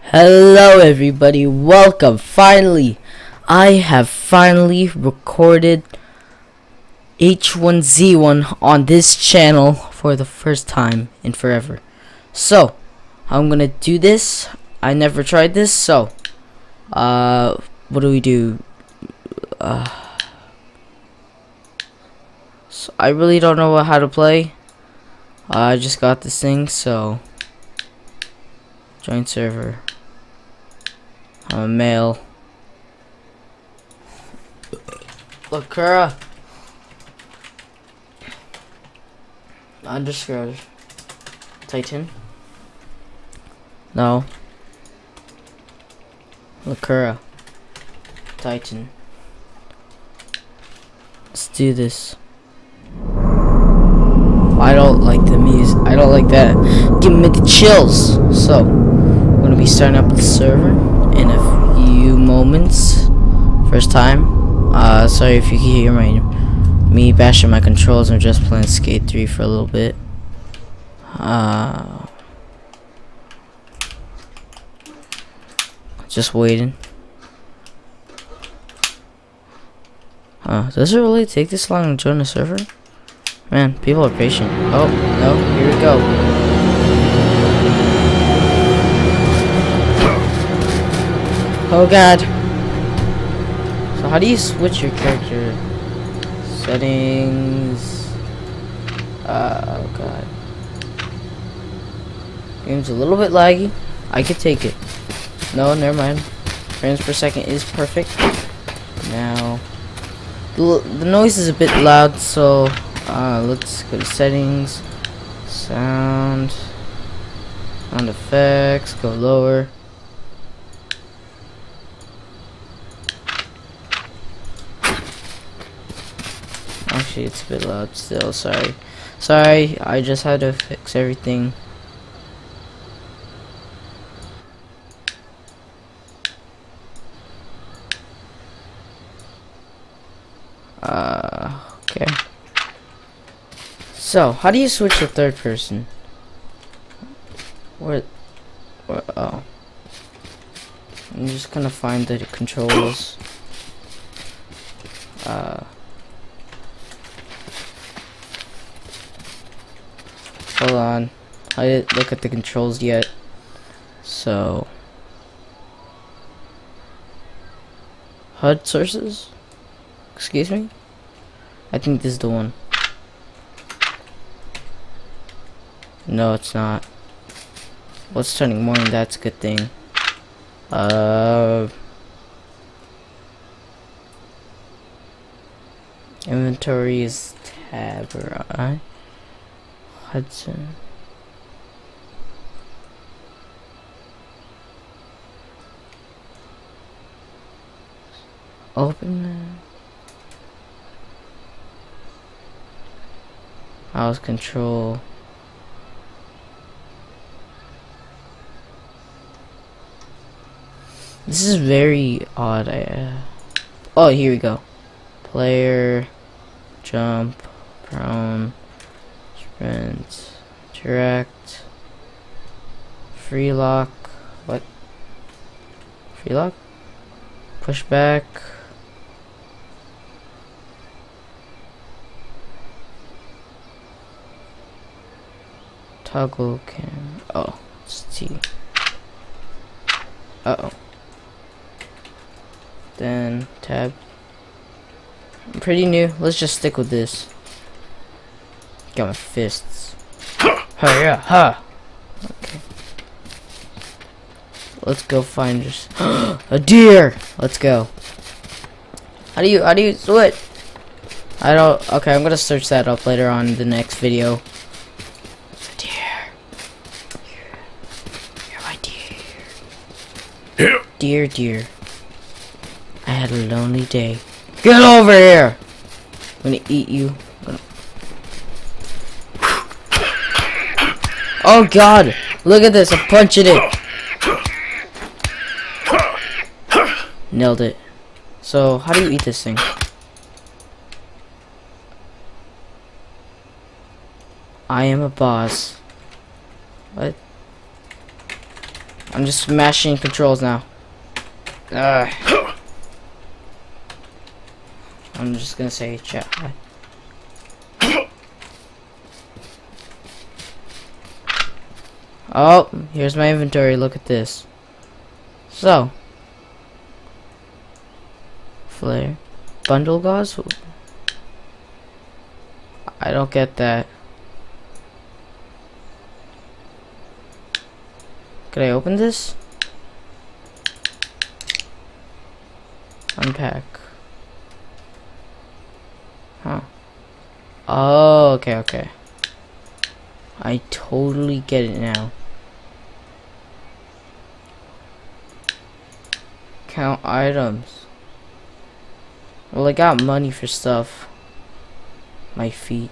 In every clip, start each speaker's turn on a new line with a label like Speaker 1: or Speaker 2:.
Speaker 1: Hello everybody, welcome. Finally, I have finally recorded H1Z1 on this channel for the first time in forever. So, I'm gonna do this. I never tried this, so what do we do? So I really don't know how to play. I just got this thing, so join server. I'm a male. Lakura underscore Titan. No. Lakura Titan. Let's do this. I don't like the music. I don't like that. Give me the chills. So, I'm gonna be starting up the server in a few moments. First time. Sorry if you can hear me bashing my controls. I'm just playing Skate 3 for a little bit. Just waiting. Does it really take this long to join the server? Man, people are patient. Oh, no, here we go. Oh god. So how do you switch your character? Settings. Oh god. Game's a little bit laggy. I could take it. No, never mind. Frames per second is perfect. Now, the noise is a bit loud, so let's go to settings, sound effects, go lower. Actually, it's a bit loud still. Sorry, I just had to fix everything. Okay. So, how do you switch to third person? Where oh. I'm just gonna find the controls. Hold on. I didn't look at the controls yet. So, HUD sources? Excuse me? I think this is the one. No, it's not. What's turning morning? That's a good thing. Inventory is tab, right? Hudson. Open that. Mouse control. This is very odd. Oh, here we go. Player, jump, prone, sprint, direct, free lock. What? Free lock? Push back. Toggle cam. Oh, it's T. Uh-oh. Then tab. I'm pretty new. Let's just stick with this. Got my fists. Hurry up, ha! Okay. Let's go find just a deer. Let's go. How do you switch? I don't. Okay, I'm gonna search that up later on in the next video. It's a deer. You're my deer. Deer. I had a lonely day. Get over here! I'm gonna eat you. Oh god! Look at this, I'm punching it! Nailed it. So, how do you eat this thing? I am a boss. What? I'm just mashing controls now. I'm just gonna say chat. Oh, here's my inventory. Look at this. So, flare, bundle gauze. I don't get that. Could I open this? Unpack. Huh. Oh, okay. I totally get it now. Count items. Well, I got money for stuff. My feet.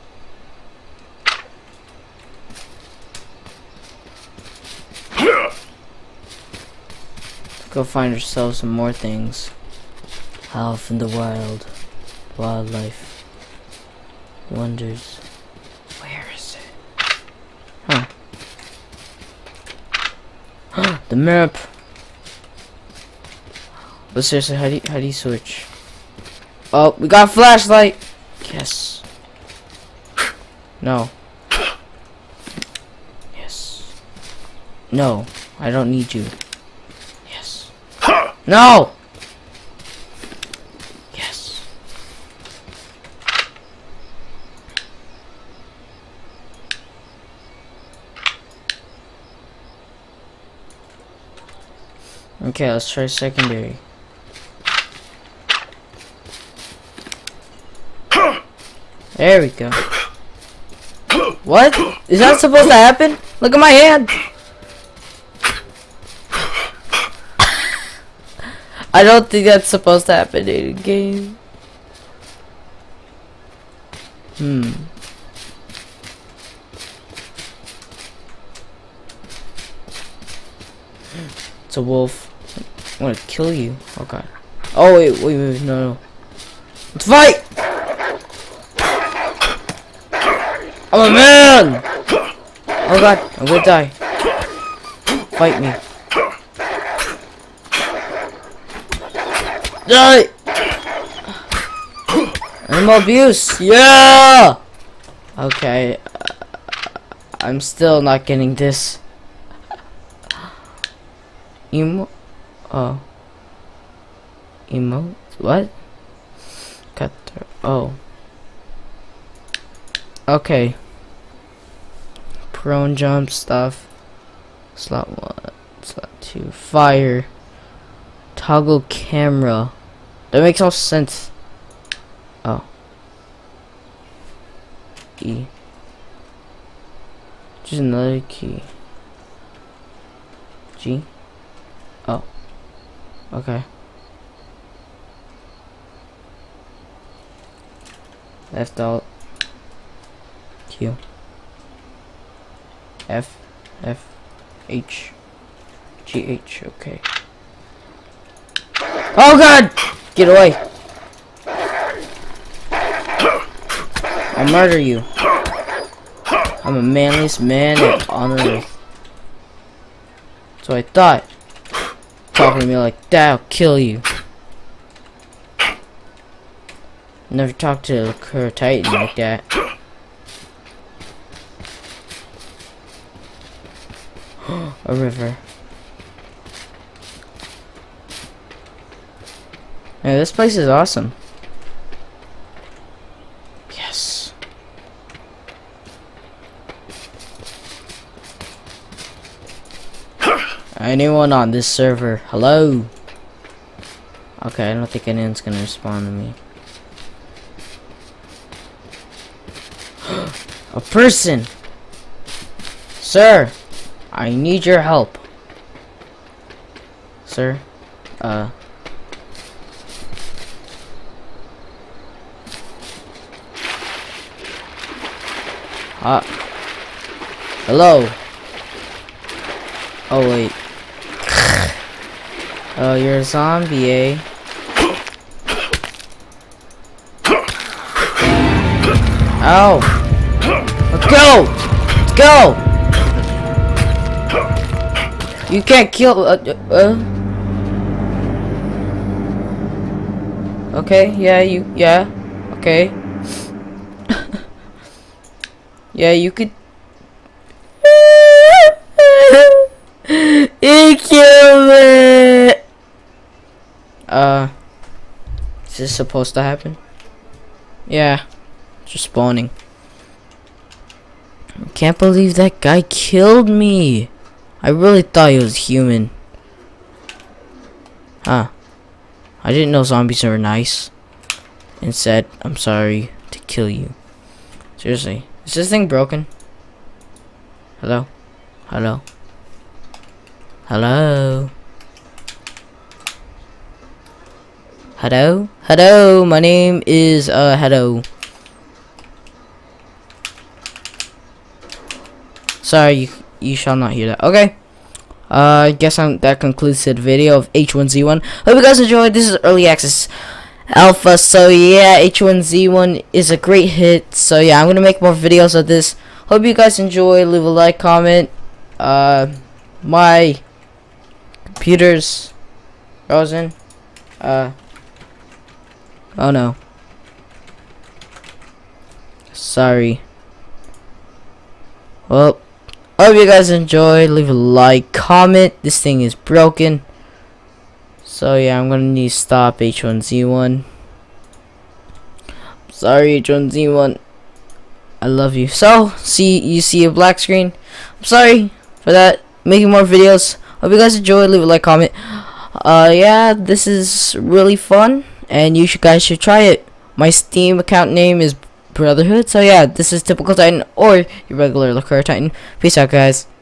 Speaker 1: Go find ourselves some more things. Out in the wild. Wildlife. Wonders. Where is it? Huh. The map. But seriously, how do you switch? Oh, we got a flashlight. Yes. No. Yes. No, I don't need you. Yes. No. Yes. Okay, let's try secondary. There we go. What? Is that supposed to happen? Look at my hand! I don't think that's supposed to happen in a game. It's a wolf. I want to kill you. Oh god. Oh wait, no. Let's fight! I'm a man! Oh god, I'm gonna die. Fight me. Die! Animal abuse! Yeah! Okay. I'm still not getting this. Oh. Emote? What? Cut through. Oh. Okay. Prone jump stuff. Slot 1, slot 2. Fire. Toggle camera. That makes all sense. Oh. E. Just another key. G. Oh. Okay. Left alt. Q. F. H. G. H. Okay. Oh god! Get away! I'll murder you. I'm the manliest man on earth. So I thought. Talking to me like that, I'll kill you. Never talk to a Cur Titan like that. A river. Hey, this place is awesome. Yes. Anyone on this server? Hello? Okay, I don't think anyone's gonna respond to me. A person! Sir! I need your help. Sir? Hello? Oh, wait. Oh, you're a zombie, eh? Ow! Let's go! Let's go! You can't kill. Okay. Yeah. Yeah. Okay. Yeah. You could. He killed me. Is this supposed to happen? Yeah. Just spawning. I can't believe that guy killed me. I really thought he was human. Huh. I didn't know zombies were nice. And said, I'm sorry to kill you. Seriously. Is this thing broken? Hello? Hello? Hello? Hello? Hello? My name is, hello. Sorry, you shall not hear that. Okay. I guess that concludes the video of H1Z1. Hope you guys enjoyed. This is early access alpha. So yeah, H1Z1 is a great hit. So yeah, I'm gonna make more videos of this. Hope you guys enjoy. Leave a like, comment. My computer's frozen. Oh no. Sorry. Well, hope you guys enjoy. Leave a like, comment. This thing is broken. So yeah, I'm gonna need to stop H1Z1. Sorry, H1Z1. I love you. So, you see a black screen. I'm sorry for that. Making more videos. Hope you guys enjoy. Leave a like, comment. Yeah, this is really fun, and you guys should try it. My Steam account name is Brotherhood. So yeah, this is Typical Titan or your regular Liquor Titan. Peace out, guys.